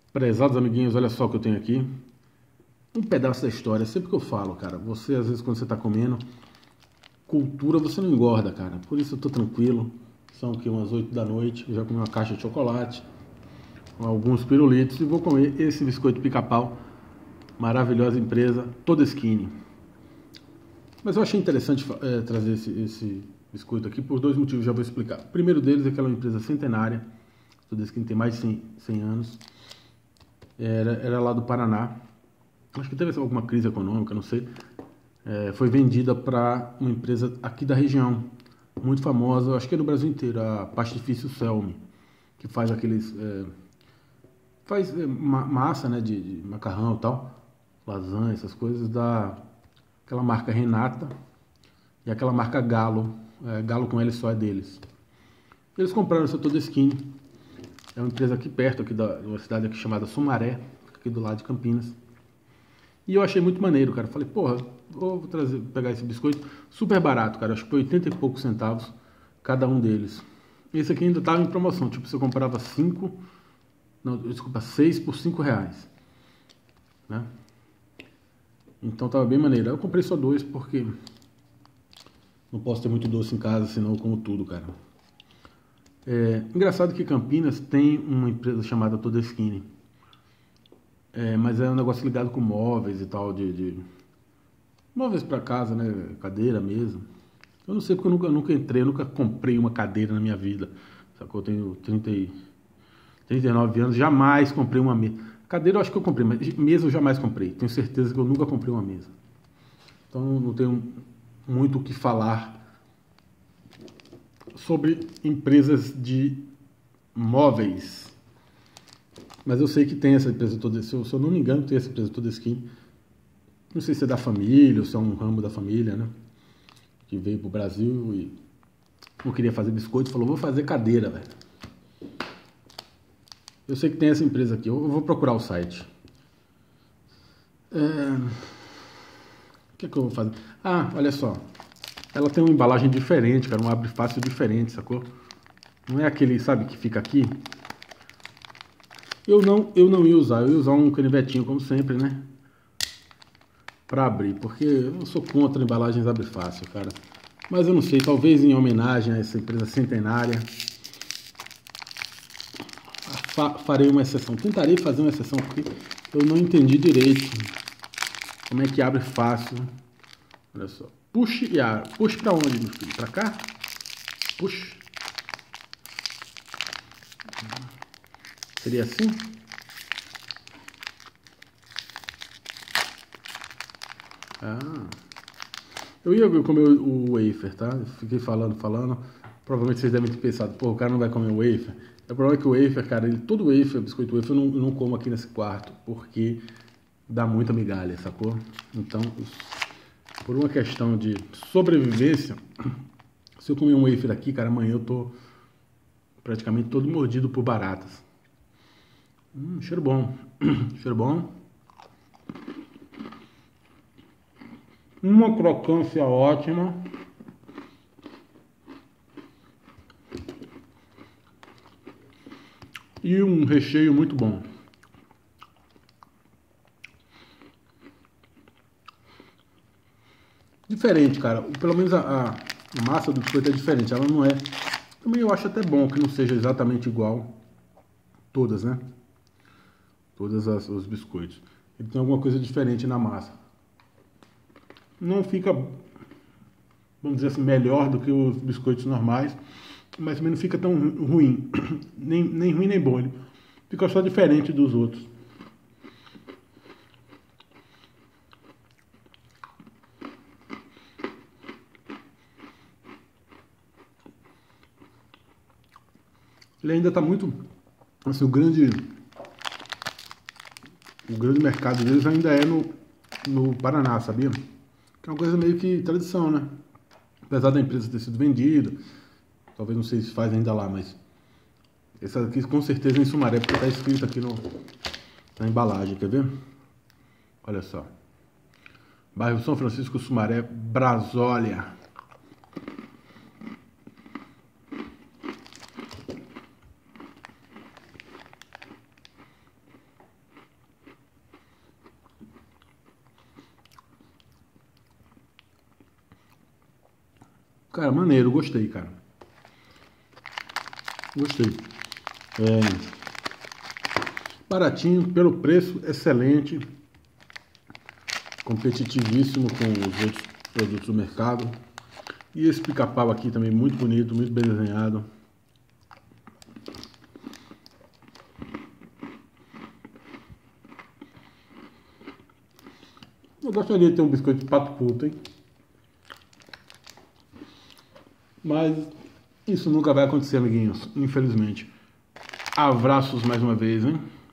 Prezados amiguinhos, olha só o que eu tenho aqui. Um pedaço da história. Sempre que eu falo, cara, você às vezes quando você tá comendo, cultura você não engorda, cara. Por isso eu tô tranquilo. São aqui umas 8 da noite. Eu já comi uma caixa de chocolate, alguns pirulitos e vou comer esse biscoito pica-pau. Maravilhosa empresa, toda skinny. Mas eu achei interessante trazer esse biscoito aqui por dois motivos, já vou explicar. O primeiro deles é que ela é uma empresa centenária. Toda skinny tem mais de 100 anos. Era lá do Paraná. Acho que teve alguma crise econômica, não sei. Foi vendida para uma empresa aqui da região, muito famosa, acho que é no Brasil inteiro, a Pastifício Selmi, que faz aqueles... massa, né, de macarrão e tal, lasanha, essas coisas, aquela marca Renata e aquela marca Galo, Galo com L só é deles. Eles compraram essa Toda Skin, é uma empresa aqui perto, de uma cidade aqui chamada Sumaré, aqui do lado de Campinas. E eu achei muito maneiro, cara. Falei, porra, vou pegar esse biscoito. Super barato, cara. Acho que foi 80 e poucos centavos cada um deles. Esse aqui ainda tava em promoção. Tipo, você comprava 6 por 5 reais. Né? Então tava bem maneiro. Eu comprei só dois porque não posso ter muito doce em casa, senão eu como tudo, cara. Engraçado que Campinas tem uma empresa chamada Toda Skinny. Mas é um negócio ligado com móveis e tal, de móveis para casa, né? Cadeira, mesa. Eu não sei porque eu nunca entrei, eu nunca comprei uma cadeira na minha vida. Sacou? Eu tenho 39 anos, jamais comprei uma mesa. Cadeira eu acho que eu comprei, mas mesa eu jamais comprei. Tenho certeza que eu nunca comprei uma mesa. Então não tenho muito o que falar sobre empresas de móveis. Mas eu sei que tem essa empresa toda, se eu não me engano, tem essa empresa Toda Skin. Não sei se é da família ou se é um ramo da família, né? Que veio pro Brasil e não queria fazer biscoito, falou, vou fazer cadeira, velho. Eu sei que tem essa empresa aqui, eu vou procurar o site. O que é que eu vou fazer? Ah, olha só. Ela tem uma embalagem diferente, cara, um abre fácil diferente, sacou? Não é aquele, sabe, que fica aqui. Eu não ia usar, eu ia usar um canivetinho, como sempre, né? Pra abrir, porque eu sou contra embalagens abre fácil, cara. Mas eu não sei, talvez em homenagem a essa empresa centenária, farei uma exceção. Tentarei fazer uma exceção, porque eu não entendi direito como é que abre fácil. Olha só. Push e abre. Push pra onde, meu filho? Pra cá? Push. Seria assim? Eu ia comer o wafer, tá? Eu fiquei falando. Provavelmente vocês devem ter pensado, pô, o cara não vai comer o wafer. O problema é que o wafer, cara, todo wafer, biscoito wafer, eu não como aqui nesse quarto, porque dá muita migalha, sacou? Então, por uma questão de sobrevivência, se eu comer um wafer aqui, cara, amanhã eu tô praticamente todo mordido por baratas. Cheiro bom. Cheiro bom. Uma crocância ótima. E um recheio muito bom. Diferente, cara. Pelo menos a massa do biscoito é diferente. Ela não é... Também eu acho até bom que não seja exatamente igual todas, né? Os biscoitos. Ele tem alguma coisa diferente na massa. Não fica, vamos dizer assim, melhor do que os biscoitos normais, mas também não fica tão ruim. Nem ruim nem bom. Ele fica só diferente dos outros. Ele ainda está muito... Assim, o grande mercado deles ainda é no Paraná, sabia? Que é uma coisa meio que tradição, né? Apesar da empresa ter sido vendida, talvez não sei se faz ainda lá, mas essa aqui com certeza é em Sumaré, porque está escrito aqui na embalagem, quer ver? Olha só. Bairro São Francisco, Sumaré, Brasólia. Cara, maneiro, gostei, cara. Gostei. Baratinho, pelo preço, excelente. Competitivíssimo com os outros produtos do mercado. E esse pica-pau aqui também muito bonito, muito bem desenhado. Eu gostaria de ter um biscoito de pato puto, hein? Mas isso nunca vai acontecer, amiguinhos, infelizmente. Abraços mais uma vez, hein?